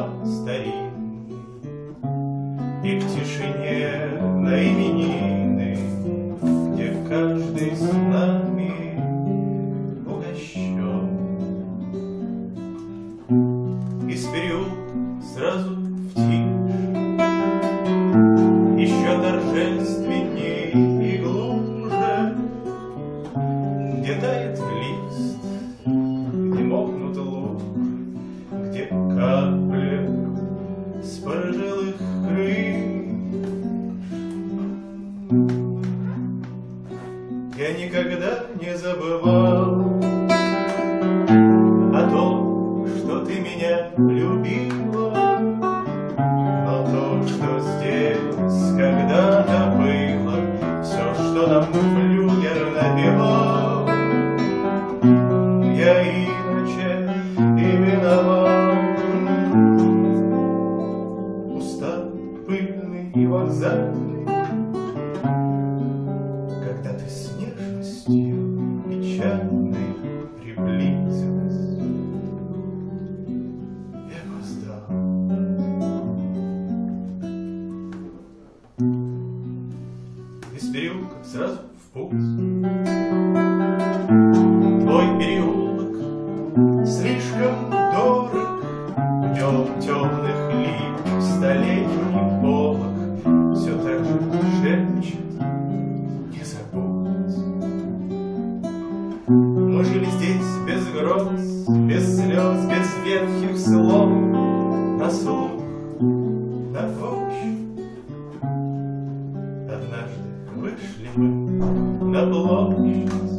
старинный, и к тишине на именины, где каждый с нами угощен. Из переулка сразу в тишь, еще торжественней и глубже, где тает лист, где мокнут лужи, где капли с пожилых крыш. Я никогда не забывал о том, что ты меня любила, но то, что здесь когда-то было, все, что нам флюгер напевал, я иначе именовал. Уста пыльный и вокзальный, когда ты с нежностью печальной приблизилась, я опоздал. Из переулка сразу в путь. Твой переулок слишком дорог, в нем темных лип столетний полог все так же шепчет: не забудь. Мы жили здесь без гроз, без слез, без ветхих слов, на слух, на ощупь. Однажды вышли мы на площадь,